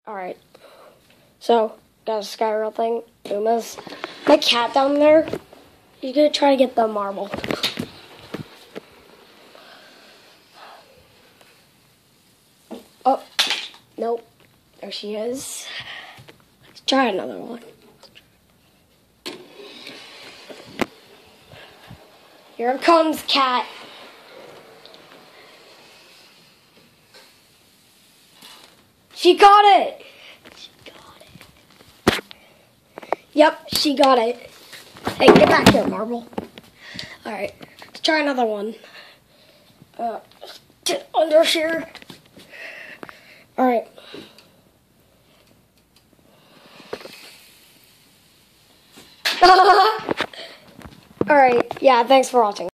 Alright. So, got a Skyrail thing. Uma's my cat down there. He's gonna try to get the marble. Oh, nope. There she is. Let's try another one. Here comes cat. She got it! She got it. Yep, she got it. Hey, get back here, marble. Alright, let's try another one. Get under here. Alright. Alright, yeah, thanks for watching.